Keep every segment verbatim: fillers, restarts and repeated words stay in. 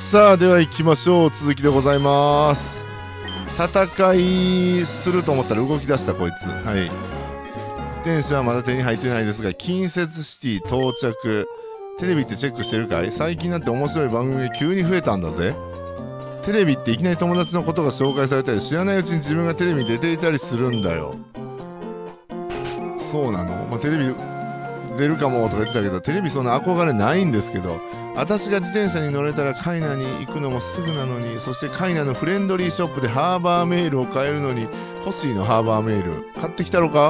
さあでは行きましょう。続きでございます。戦いすると思ったら動き出したこいつ。はい、自転車はまだ手に入ってないですが、近接シティ到着。テレビってチェックしてるかい？最近になって面白い番組が急に増えたんだぜ。テレビっていきなり友達のことが紹介されたり、知らないうちに自分がテレビに出ていたりするんだよ。そうなの？まあ、テレビ出るかもとか言ってたけど、テレビそんな憧れないんですけど、私が自転車に乗れたらカイナに行くのもすぐなのに、そしてカイナのフレンドリーショップでハーバーメールを買えるのに、欲しいのハーバーメール。買ってきたろか？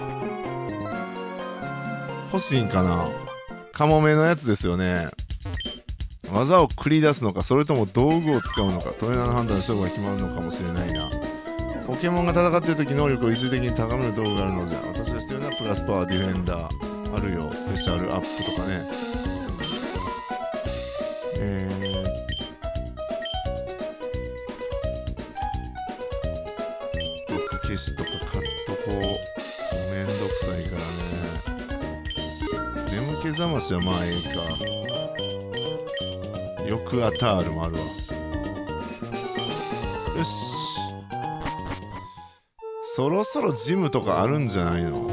欲しいんかな？カモメのやつですよね。技を繰り出すのか、それとも道具を使うのか、トレーナーの判断で勝負が決まるのかもしれないな。ポケモンが戦っている時、能力を一時的に高める道具があるのじゃ。私がしてるのはプラスパワー、ディフェンダーあるよ、スペシャルアップとかね。えー毒消しとか買っとこう。めんどくさいからね。眠気覚ましはまあええか。よくアタールもあるわ。よし、そろそろジムとかあるんじゃないの？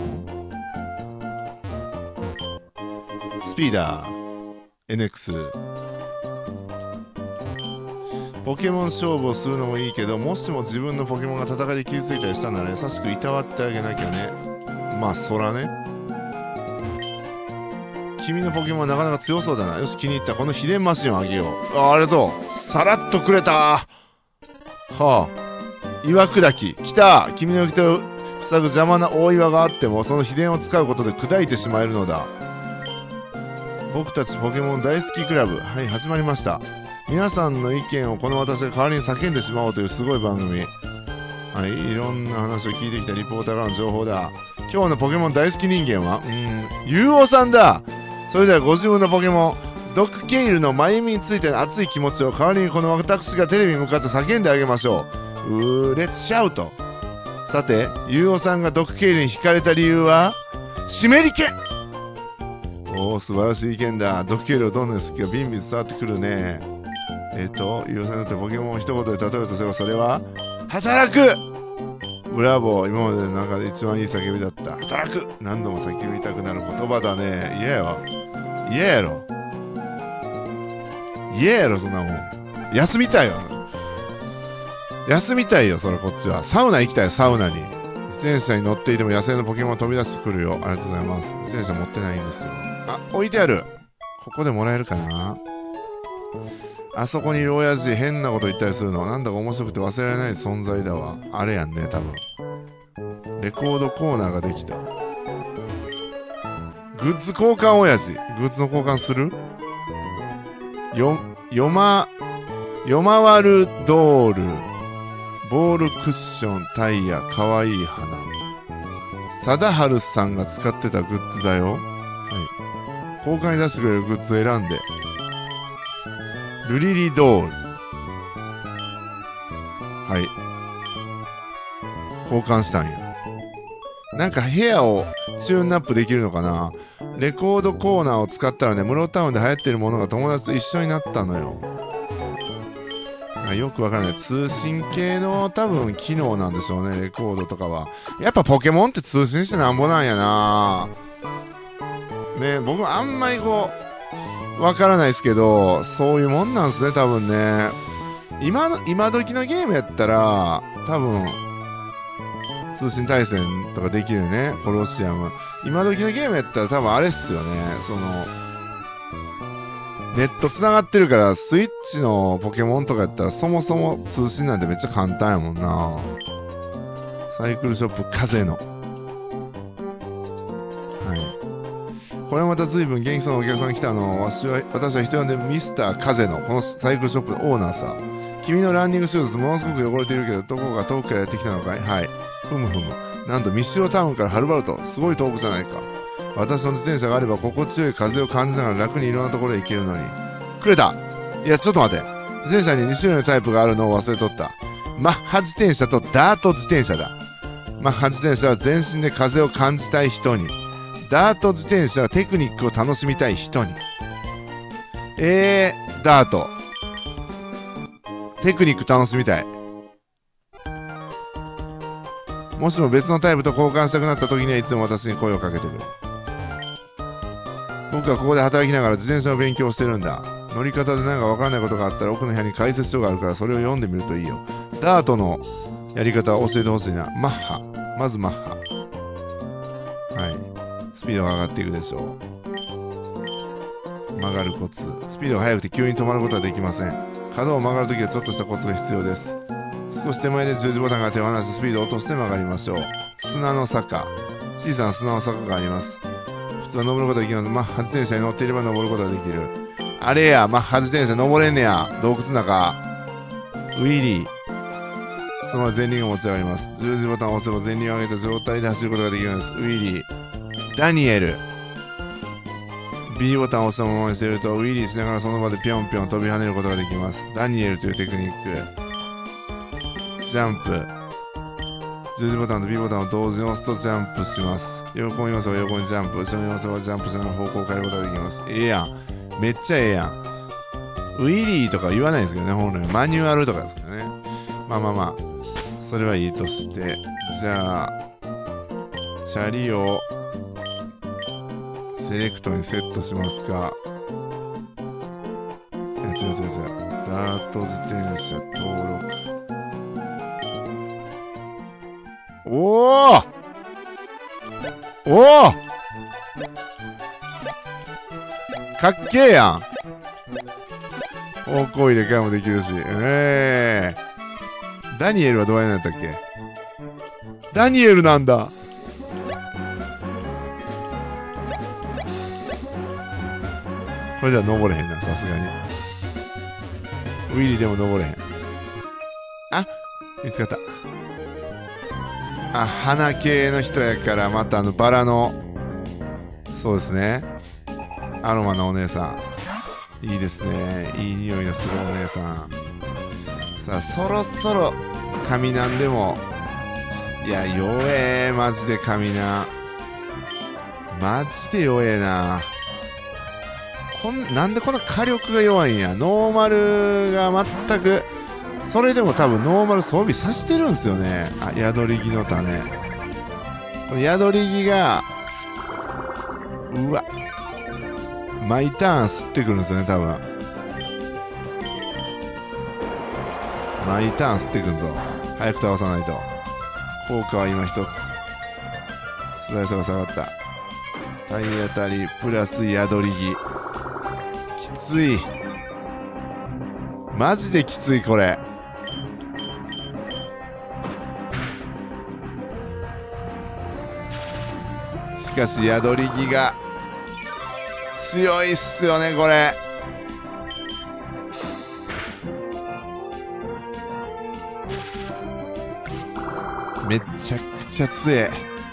スピーダー エヌエックス。 ポケモン勝負をするのもいいけど、もしも自分のポケモンが戦いで傷ついたりしたなら優しくいたわってあげなきゃね。まあそらね。君のポケモンはなかなか強そうだな。よし、気に入った。この秘伝マシンをあげよう。あ、ありがとう。さらっとくれた。はあ、岩砕ききた。君の行き手を塞ぐ邪魔な大岩があっても、その秘伝を使うことで砕いてしまえるのだ。僕たちポケモン大好きクラブ、はい、始まりました。皆さんの意見をこの私が代わりに叫んでしまおうというすごい番組。はい、いろんな話を聞いてきたリポーターからの情報だ。今日のポケモン大好き人間はうーん、ユウオさんだ。それではご自分のポケモンドックケイルの真由美についての熱い気持ちを代わりにこの私がテレビに向かって叫んであげましょう。うー、レッツシャウト。さて、ユウオさんがドックケイルに惹かれた理由は湿り気。おお、素晴らしい意見だ。ドックケイルをどんなに好きかビンビン伝わってくるね。えっと、ユウオさんにとってポケモンを一言で例えるとすれば、それは働く。ブラボー。今までの中で一番いい叫びだった。働く。何度も叫びたくなる言葉だね。嫌やわ。嫌やろ。嫌やろ、そんなもん。休みたいよ。休みたいよ、それこっちは。サウナ行きたいよ、サウナに。自転車に乗っていても野生のポケモン飛び出してくるよ。ありがとうございます。自転車持ってないんですよ。あ、置いてある。ここでもらえるかな。あそこにいる親父変なこと言ったりするのなんだか面白くて忘れられない存在だわ。あれやんね、多分。レコードコーナーができた。グッズ交換親父。グッズの交換する？よ、よま、よまわるドール。ボールクッション、タイヤ、かわいい花。貞治さんが使ってたグッズだよ。はい。交換に出してくれるグッズを選んで。ルリリドール。はい。交換したんや。なんか部屋をチューンナップできるのかな。レコードコーナーを使ったらね、室タウンで流行ってるものが友達と一緒になったのよ。よくわからない。通信系の多分機能なんでしょうね、レコードとかは。やっぱポケモンって通信してなんぼなんやな。ね、僕あんまりこう、わからないですけど、そういうもんなんすね、多分ね。今の、今時のゲームやったら、多分、通信対戦とかできるね、コロシアム。今時のゲームやったら多分あれっすよね、その、ネット繋がってるから、スイッチのポケモンとかやったら、そもそも通信なんてめっちゃ簡単やもんな。サイクルショップ風の。はい。これまた随分元気そうなお客さん来たの。私は、私は人呼んでミスター風の、このサイクルショップのオーナーさ。君のランニングシューズものすごく汚れているけど、どこか遠くからやってきたのかい？はい。ふむふむ。なんとミッシロタウンからはるばると、すごい遠くじゃないか。私の自転車があれば心地よい風を感じながら楽にいろんなところへ行けるのに。くれた。いや、ちょっと待て。自転車にに種類のタイプがあるのを忘れとった。マッハ自転車とダート自転車だ。マッハ自転車は全身で風を感じたい人に。ダート自転車はテクニックを楽しみたい人に。えー、ダート。 テクニック楽しみたい。もしも別のタイプと交換したくなった時にはいつでも私に声をかけてくれ。僕はここで働きながら自転車の勉強をしてるんだ。乗り方で何かわからないことがあったら奥の部屋に解説書があるからそれを読んでみるといいよ。ダートのやり方を教えてほしいな。マッハ。まずマッハ。はい。スピードが上がっていくでしょう。曲がるコツ。スピードが速くて急に止まることはできません。角を曲がるときはちょっとしたコツが必要です。少し手前で十字ボタンが手を離してスピードを落として曲がりましょう。砂の坂。小さな砂の坂があります。普通は登ることができます。マッハ自転車に乗っていれば登ることができる。あれや、マッハ自転車登れんねや。洞窟の中。ウィリー。そのまま前輪が持ち上がります。十字ボタンを押せば前輪を上げた状態で走ることができるんです。ウィリー。ダニエル。B ボタンを押したままにしているとウィリーしながらその場でぴょんぴょん飛び跳ねることができます。ダニエルというテクニック。ジャンプ。十字ボタンと B ボタンを同時に押すとジャンプします。横に押せば横にジャンプ。後ろに押せばジャンプしながら方向を変えることができます。ええやん。めっちゃええやん。ウィリーとか言わないですけどね、本来。マニュアルとかですからね。まあまあまあ。それはいいとして。じゃあ、チャリをセレクトにセットしますか。いや、違う違う違う。ダート自転車登録。おおおおかっけえやん。方向入れ替えもできるし。ええー、ダニエルはどうやんやったっけ。ダニエルなんだ。これでは登れへんな、さすがに。ウィリーでも登れへん。あ、見つかった。あ、花系の人やからまたあのバラの、そうですね、アロマのお姉さん、いいですね。いい匂いのするお姉さん。さあそろそろ神なんでも、いや弱え、マジで神なんマジで弱えな。こんなんでこんな火力が弱いんや。ノーマルが全く、それでも多分ノーマル装備さしてるんすよね。あ、宿り木の種。この宿り木が、うわ、毎ターン吸ってくるんですよね、多分。毎ターン吸ってくるぞ。早く倒さないと。効果は今一つ。素早さが下がった。体当たりプラス宿り木。きつい。マジできついこれ。しかし宿り木が強いっすよねこれ。めちゃくちゃ強え。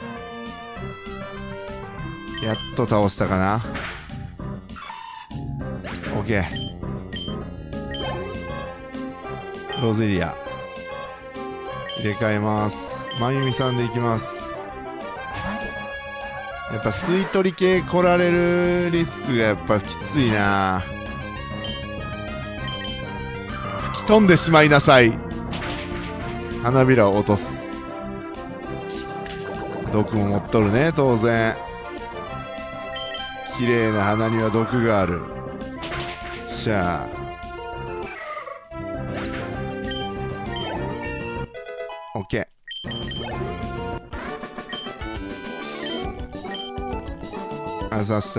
やっと倒したかな。オッケー。ロゼリア入れ替えます。まゆみさんでいきます。やっぱ吸い取り系来られるリスクがやっぱきついな。吹き飛んでしまいなさい。花びらを落とす。毒も持っとるね、当然。綺麗な花には毒がある。しゃあ。オッケー。あざした。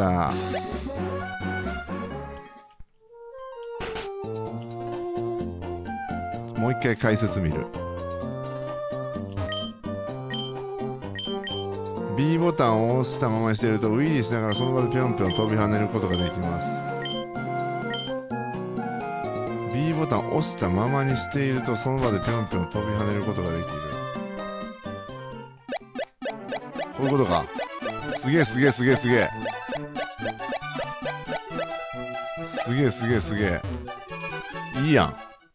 もう一回解説見る。B ボタンを押したままにしているとウィリーしながらその場でぴょんぴょん飛び跳ねることができます。 B ボタンを押したままにしているとその場でぴょんぴょん飛び跳ねることができる。こういうことか。すげえすげえすげえすげえすげえすげえすげえいいやん。や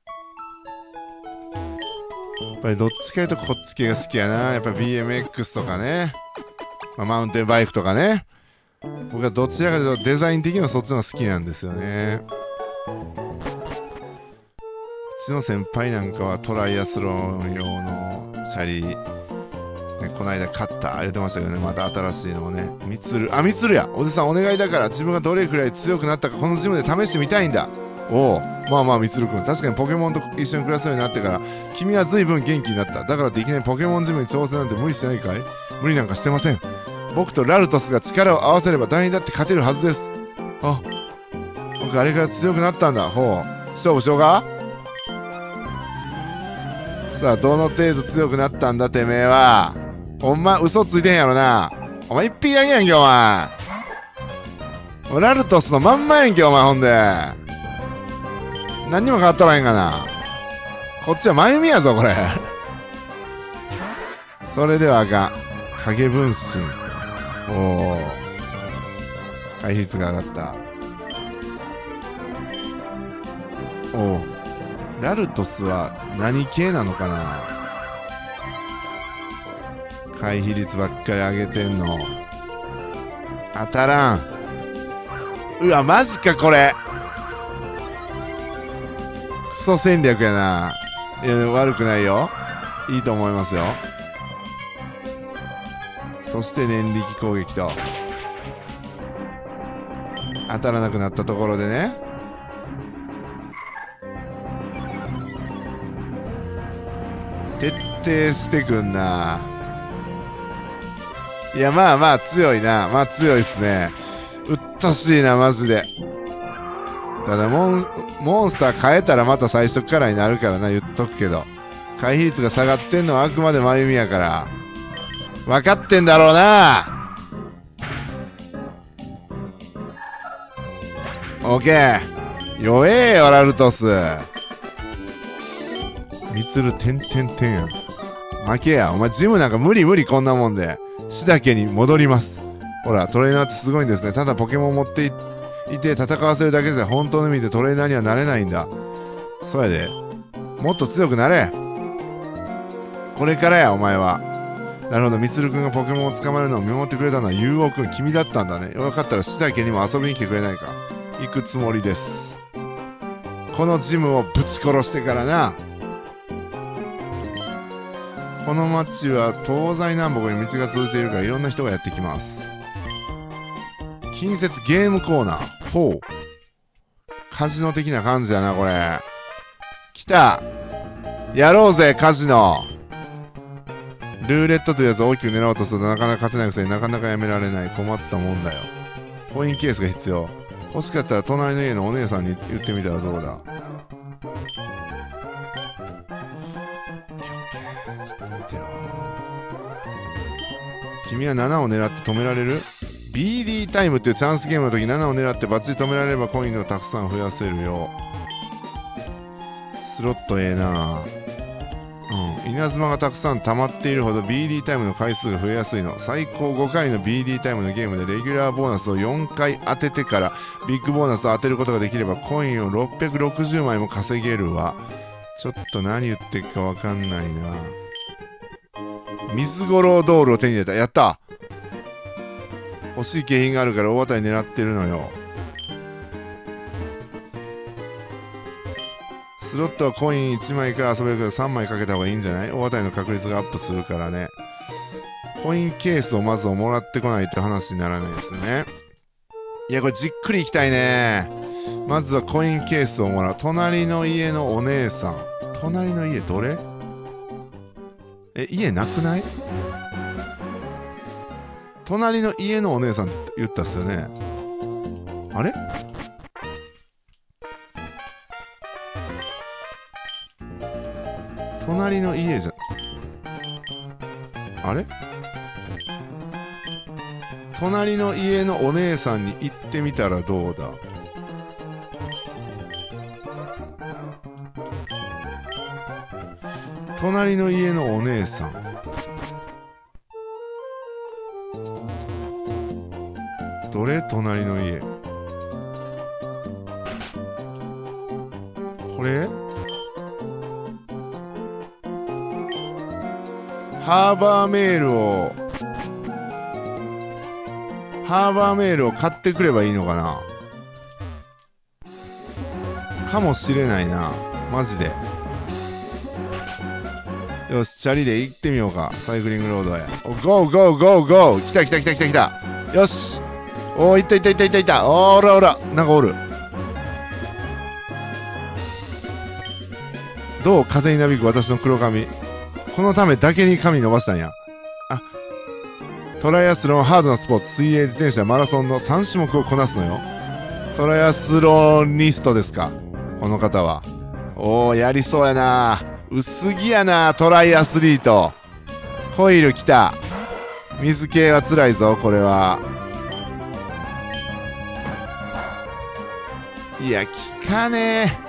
っぱりどっちかいうとこっち系が好きやな。やっぱ ビーエムエックス とかね、まあ、マウンテンバイクとかね。僕はどちらかというとデザイン的にはそっちの好きなんですよね。 ちの先輩なんかはトライアスロン用のチャリ、ね、こないだ買った言ってましたけどね、また新しいのをね。みつる、あ、みつるや、おじさんお願いだから自分がどれくらい強くなったかこのジムで試してみたいんだ。おお、まあまあみつるくん、確かにポケモンと一緒に暮らすようになってから君は随分元気になった。だからっていきなりポケモンジムに挑戦なんて無理してないかい？無理なんかしてません。僕とラルトスが力を合わせれば誰にだって勝てるはずです。あ、僕あれから強くなったんだ。ほう、勝負しようか。さあ、どの程度強くなったんだてめえは。ほんま嘘ついてんやろな。お前一匹だけやんけお前。ラルトスのまんまやんけお前。ほんで何にも変わっとらへんがな。こっちは真由美やぞこれ。それではあかん。影分身。おお、回避率が上がった。おお、ラルトスは何系なのかな。回避率ばっかり上げてんの当たらん。うわマジかこれ。クソ戦略やな。いや悪くないよ、いいと思いますよ。そして念力攻撃と当たらなくなったところでね、徹底してくんな。いやまあまあ強いな、まあ強いっすね。うっとしいなマジで。ただモン、モンスター変えたらまた最初からになるからな、言っとくけど。回避率が下がってんのはあくまで真由美やから分かってんだろうな。オッケー、弱えよラルトス。みつるてんてんてんやん。負けやお前。ジムなんか無理無理、こんなもんで。死だけに戻ります。ほらトレーナーってすごいんですね。ただポケモン持っていて戦わせるだけじゃ本当の意味でトレーナーにはなれないんだ。そうやで、もっと強くなれ。これからやお前は。なるほど、みつるくんがポケモンを捕まえるのを見守ってくれたのはゆうおくん、君だったんだね。よかったら死だけにも遊びに来てくれないか。行くつもりです。このジムをぶち殺してからな。この町は東西南北に道が通じているからいろんな人がやってきます。近接ゲームコーナーフォー。カジノ的な感じやなこれ。来た、やろうぜカジノ。ルーレットというやつを大きく狙おうとするとなかなか勝てないくせになかなかやめられない。困ったもんだよ。コインケースが必要。欲しかったら隣の家のお姉さんに言ってみたらどうだ。ちょっと待てよ。君はななを狙って止められる？ ビーディー タイムっていうチャンスゲームの時ななを狙ってバッチリ止められればコインをたくさん増やせるよ。スロットええな。うん、稲妻がたくさん溜まっているほど ビーディー タイムの回数が増えやすいの。最高ごかいの ビーディー タイムのゲームでレギュラーボーナスをよんかい当ててからビッグボーナスを当てることができればコインをろっぴゃくろくじゅうまいも稼げるわ。ちょっと何言ってるかわかんないな。水五郎ドールを手に入れた。やった。欲しい景品があるから大当たり狙ってるのよ。スロットはコインいちまいから遊べるけどさんまいかけた方がいいんじゃない？大当たりの確率がアップするからね。コインケースをまずもらってこないと話にならないですね。いやこれじっくりいきたいね。まずはコインケースをもらう。隣の家のお姉さん。隣の家どれ？え、家なくない？隣の家のお姉さんって言ったっすよね。あれ？隣の家じゃ、あれ？隣の家のお姉さんに行ってみたらどうだ？隣の家のお姉さん。どれ？隣の家。これ？ハーバーメールをハーバーメールを買ってくればいいのかな。かもしれないな。 マジで。よし、チャリで行ってみようか。サイクリングロードへ。ゴーゴーゴーゴー。来た来た来た来た来た。よし。おー、いったいったいったいったいった。おーらおら。なんかおる。どう風になびく私の黒髪。このためだけに髪伸ばしたんや。あ、トライアスロン、ハードなスポーツ、水泳、自転車、マラソンのさん種目をこなすのよ。トライアスロニストですか、この方は。おー、やりそうやな。薄着やな、トライアスリート。コイル来た。水系は辛いぞ、これは。いや、効かねえ。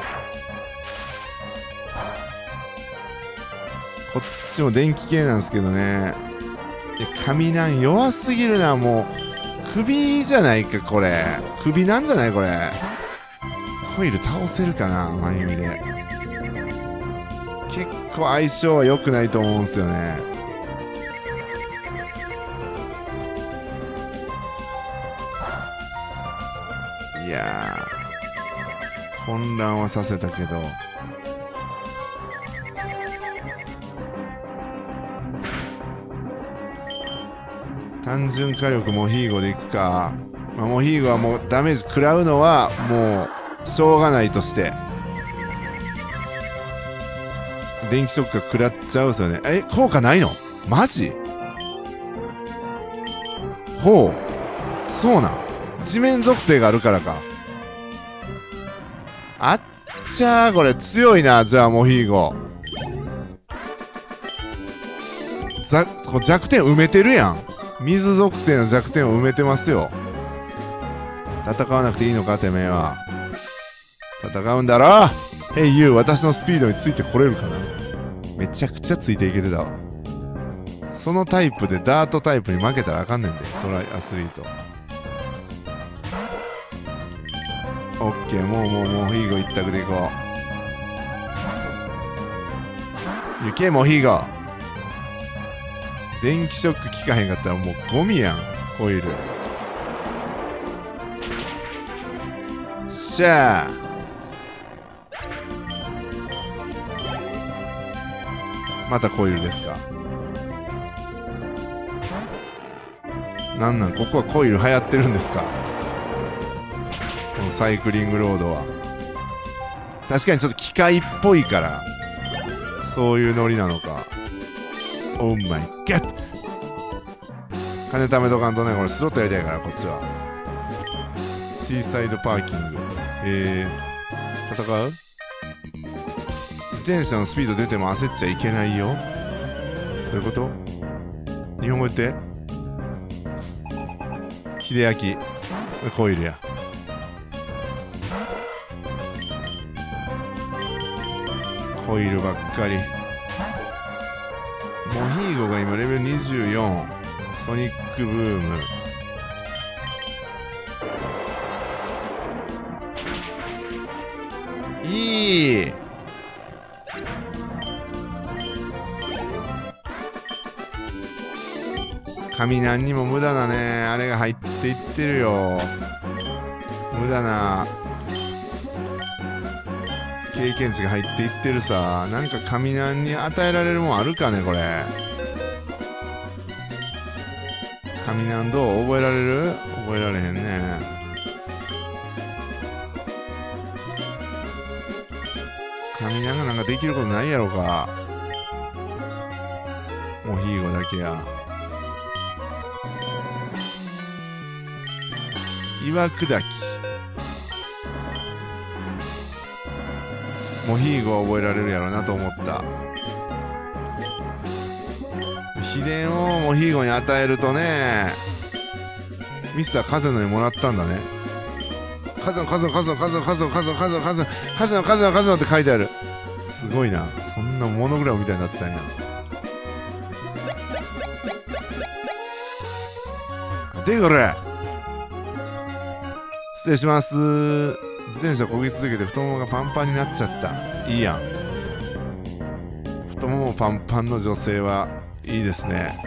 こっちも電気系なんですけどね。いや、髪なん弱すぎるな、もう。首じゃないか、これ。首なんじゃないこれ。コイル倒せるかな、前指で。結構相性は良くないと思うんですよね。いやー、混乱はさせたけど。単純火力モヒーゴでいくか。まあ、モヒーゴはもうダメージ食らうのはもうしょうがないとして電気ショックが食らっちゃうんですよね。え、効果ないの？マジ？ほう、そうなん。地面属性があるからか。あっちゃー、これ強いな。じゃあモヒーゴざこ弱点埋めてるやん。水属性の弱点を埋めてますよ。戦わなくていいのかてめえは。戦うんだろ。ヘイユー、私のスピードについてこれるかな。めちゃくちゃついていけてたわ。そのタイプでダートタイプに負けたらあかんねんで、トライアスリート。オッケー、もうもうモヒーゴ一択でいこう。行けモヒーゴ。電気ショック効かへんかったらもうゴミやん、コイル。しゃあ。またコイルですか。なんなん、ここはコイル流行ってるんですか、このサイクリングロードは。確かにちょっと機械っぽいからそういうノリなのか。オーマイガッ。金貯めとかんとね、これスロットやりたいから、こっちは。シーサイドパーキング。えー、戦う？自転車のスピード出ても焦っちゃいけないよ。どういうこと？日本語言って。秀明。コイルや。コイルばっかり。モヒーゴが今レベルにじゅうよん。ソニックブーム。いい。髪何にも無駄なねあれが入っていってるよ。無駄な経験値が入っていってるさ。なんか神なんに与えられるもんあるかねこれ。神なんどう覚えられる？覚えられへんね。神なんがなんかできることないやろか。モヒーゴだけや。岩砕き。モヒーゴは覚えられるやろなと思った。秘伝をモヒーゴに与えるとね、ミスター風のにもらったんだね。風の風の風の風の風の風の風の風の風の風の風のって書いてある。すごいな。そんなモノグラムみたいになってたんや。でこれ失礼します。自転車こぎ続けて太ももがパンパンになっちゃった。いいやん。太ももパンパンの女性はいいですね。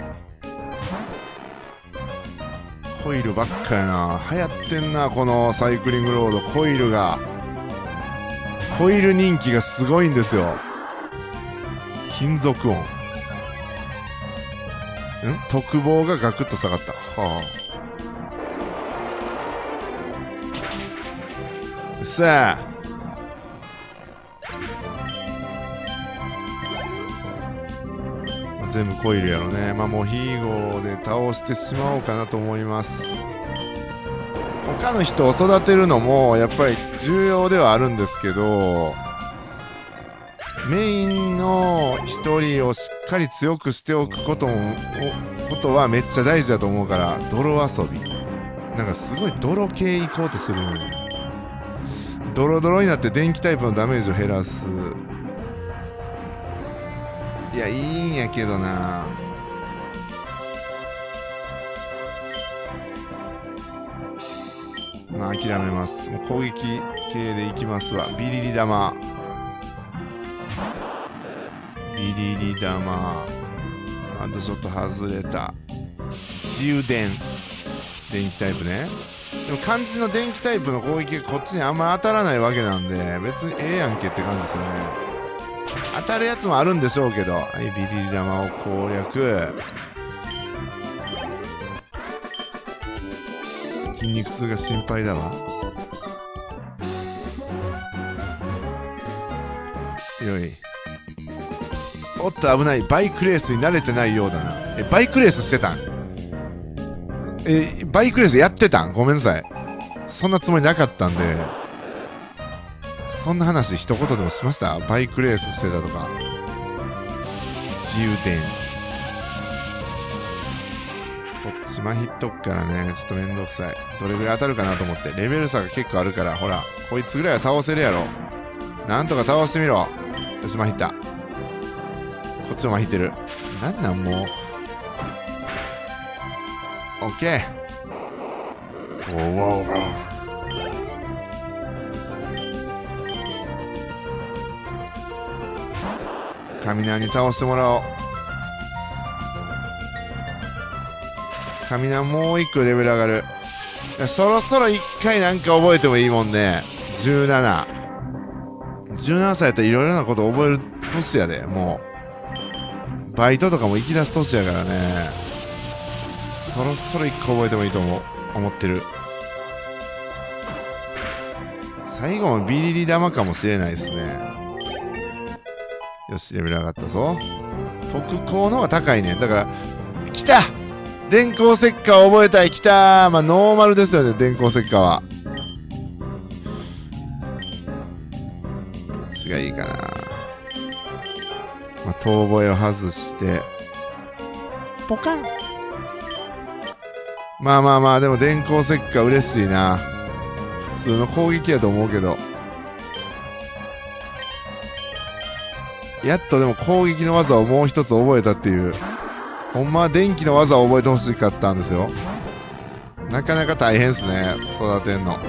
コイルばっかやな。流行ってんなこのサイクリングロード。コイルがコイル人気がすごいんですよ。金属音。ん特防がガクッと下がった。はあ。さあ。全部コイルやろね。まあもうヒーゴーで倒してしまおうかなと思います。他の人を育てるのもやっぱり重要ではあるんですけど、メインの一人をしっかり強くしておくこともことはめっちゃ大事だと思うから、泥遊びなんかすごい泥系行こうとする。ドロドロになって電気タイプのダメージを減らす。いやいいんやけどな。まあ諦めます。もう攻撃系でいきますわ。ビリリ玉、ビリリ玉、ハンドショット外れた。充電、電気タイプね。でも肝心の電気タイプの攻撃がこっちにあんま当たらないわけなんで、別にええやんけって感じですよね。当たるやつもあるんでしょうけど。はい、ビリリ玉を攻略。筋肉痛が心配だわ。よい。おっと危ない。バイクレースに慣れてないようだな。え、バイクレースしてたん？え、バイクレースやってたん？ごめんなさい。そんなつもりなかったんで。そんな話一言でもしました？バイクレースしてたとか。充電。こっちまひっとくからね、ちょっとめんどくさい。どれぐらい当たるかなと思って。レベル差が結構あるから、ほら、こいつぐらいは倒せるやろ。なんとか倒してみろ。よし、まひった。こっちもまひってる。なんなんもう。オッケー。おーおーおー。雷に倒してもらおう。雷もう一個レベル上がる。そろそろ一回なんか覚えてもいいもんね。じゅうなな。じゅうななさいやったらいろいろなこと覚える年やで。もうバイトとかも行き出す年やからね。そろそろ一個覚えてもいいと思う思ってる。最後もビリリ玉かもしれないですね。よし、レベル上がったぞ。特攻の方が高いね。だから来た、電光石火を覚えたい。来たー。まあノーマルですよね、電光石火は。どっちがいいかな。まあ遠吠えを外してポカン。まあまあまあ、でも電光石火嬉しいな。普通の攻撃やと思うけど、やっとでも攻撃の技をもう一つ覚えたっていう。ほんまは電気の技を覚えてほしかったんですよ。なかなか大変っすね、育てんの。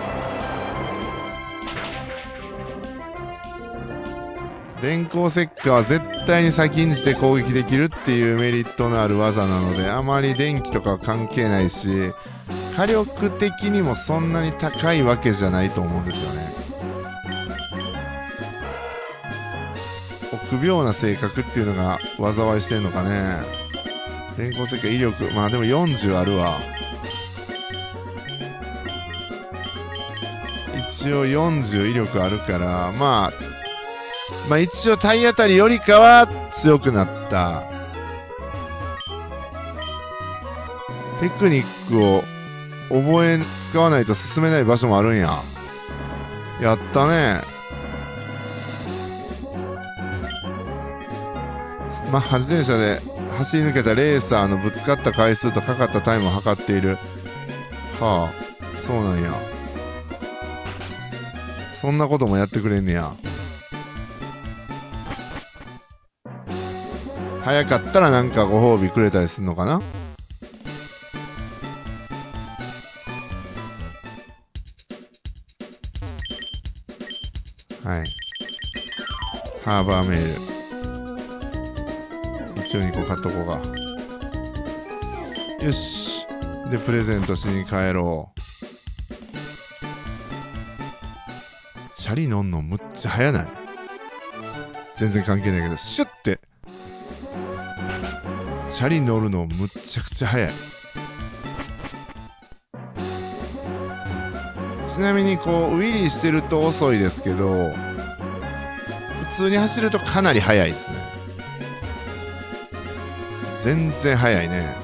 電光石火は絶対に先んじて攻撃できるっていうメリットのある技なので、あまり電気とかは関係ないし、火力的にもそんなに高いわけじゃないと思うんですよね。臆病な性格っていうのが災いしてんのかね。電光石火威力、まあでもよんじゅうあるわ。一応よんじゅう威力あるから、まあまあ一応体当たりよりかは強くなった。テクニックを覚え使わないと進めない場所もあるんや。やったね。マッハ自転車で走り抜けたレーサーのぶつかった回数とかかったタイムを測っている。はあ、そうなんや。そんなこともやってくれんねや。早かったらなんかご褒美くれたりすんのかな。はい。ハーバーメール一応にこ買っとこうか。よし。でプレゼントしに帰ろう。 チャリ乗んのむっちゃ速ない？全然関係ないけど、シュッてチャリ乗るのむっちゃくちゃ速い。ちなみにこうウィリーしてると遅いですけど、普通に走るとかなり速いですね。全然速いね。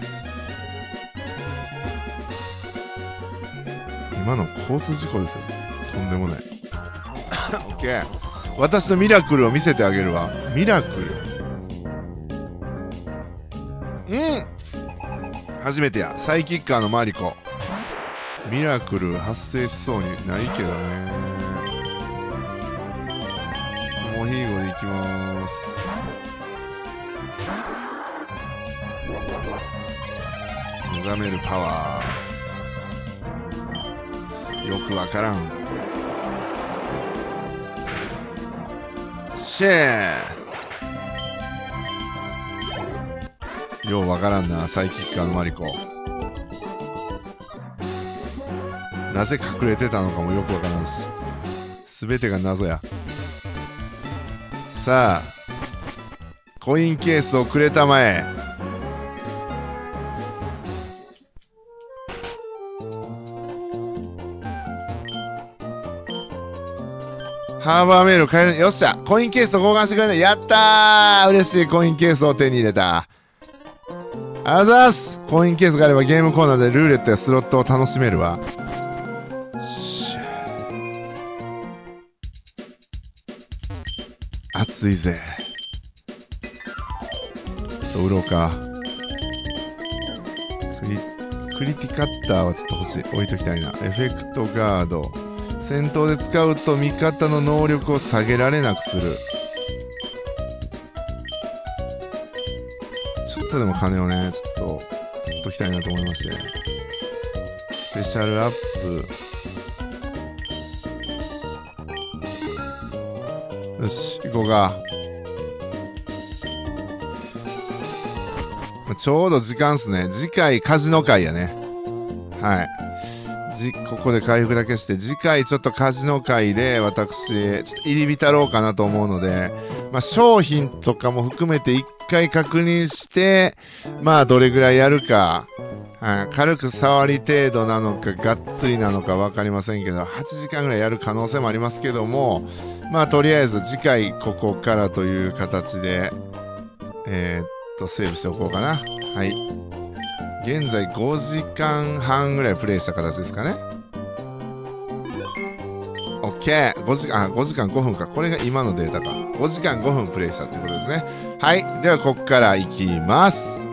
今の交通事故ですよ。とんでもない。オッケー。私のミラクルを見せてあげるわ。ミラクル。うん。初めてや。サイキッカーのマリコ。ミラクル発生しそうにないけどね。モヒーゴでいきまーす。目覚めるパワー。よくわからん。シェー。ようわからんな、サイキッカーのマリコ。なぜ隠れてたのかもよくわからんし、全てが謎や。さあ、コインケースをくれたまえ。ハーバーメール買える。よっしゃ、コインケースと交換してくれない。やったー、嬉しい。コインケースを手に入れた。あざーす。コインケースがあればゲームコーナーでルーレットやスロットを楽しめるわ。暑いぜ。ちょっと売ろうか。クリ、クリティカッターはちょっと欲しい。置いときたいな。エフェクトガード。戦闘で使うと味方の能力を下げられなくする。ちょっとでも金をね、ちょっと取っときたいなと思いまして。スペシャルアップ。よし、行こうか。ちょうど時間っすね。次回カジノ会やね。はい。じここで回復だけして、次回ちょっとカジノ会で私、ちょっと入り浸ろうかなと思うので、まあ商品とかも含めて一回確認して、まあどれぐらいやるか、はい、軽く触り程度なのか、がっつりなのか分かりませんけど、はちじかんぐらいやる可能性もありますけども、まあとりあえず次回ここからという形で、えー、っと、セーブしておこうかな。はい。現在ごじかんはんぐらいプレイした形ですかね。OK。ごじかん、あ、ごじかんごふんか。これが今のデータか。ごじかんごふんプレイしたっていうことですね。はい。では、ここからいきます。